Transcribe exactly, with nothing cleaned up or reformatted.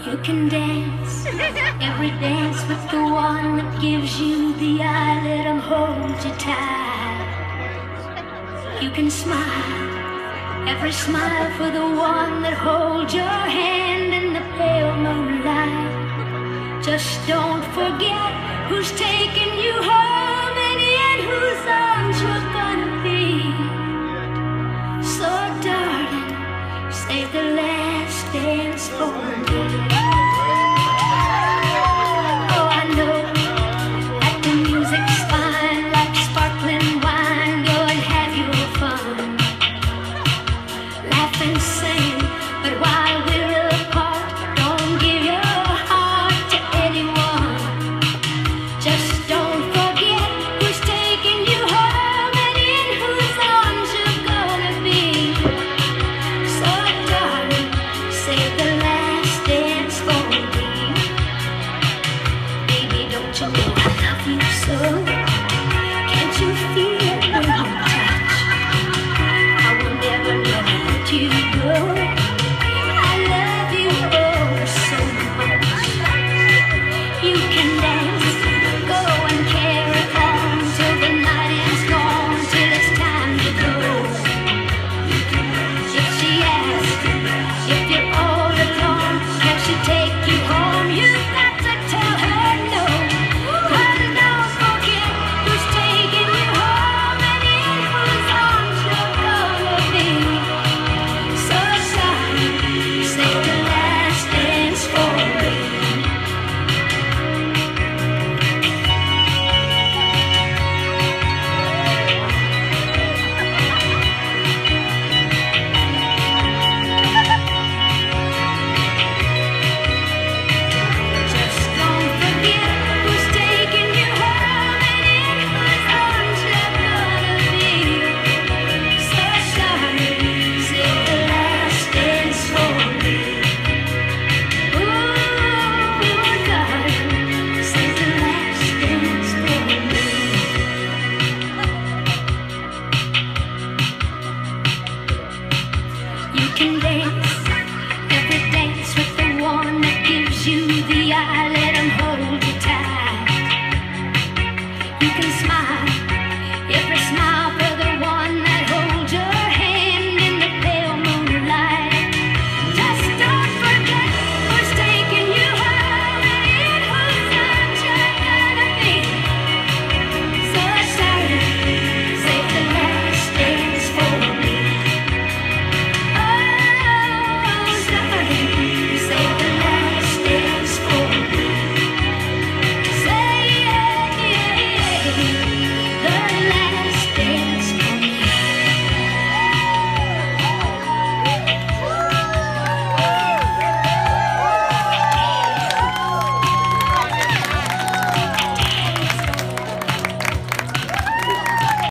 You can dance, every dance with the one that gives you the eye, let him hold you tight. You can smile, every smile for the one that holds your hand in the pale moonlight. Just don't forget who's taking you home and in whose arms you're gonna be. So darling, save the last dance for me. Oh, I know that the music's fine, like sparkling wine. Go and have your fun, laugh and sing, but while we're apart, don't give your heart to anyone. Just don't forget who's taking you home and in whose arms you're gonna be. So darling, save the last dance for me. Baby, don't you know I love you so? Can't you feel it when you touch? I will never let you go. I love you oh so much. You can dance, go and carry on till the night is gone, till it's time to go. If she asks if you're all alone, can she take you home? You've got to tell her no. 'Cause don't forget who's taking you home and in whose arms you're gonna be. So sorry, save the last dance for me. Just don't forget who's taking you home and in whose arms you're gonna be. So sorry, save the last dance for me. Ooh, darling, save the last dance for me. You can dance,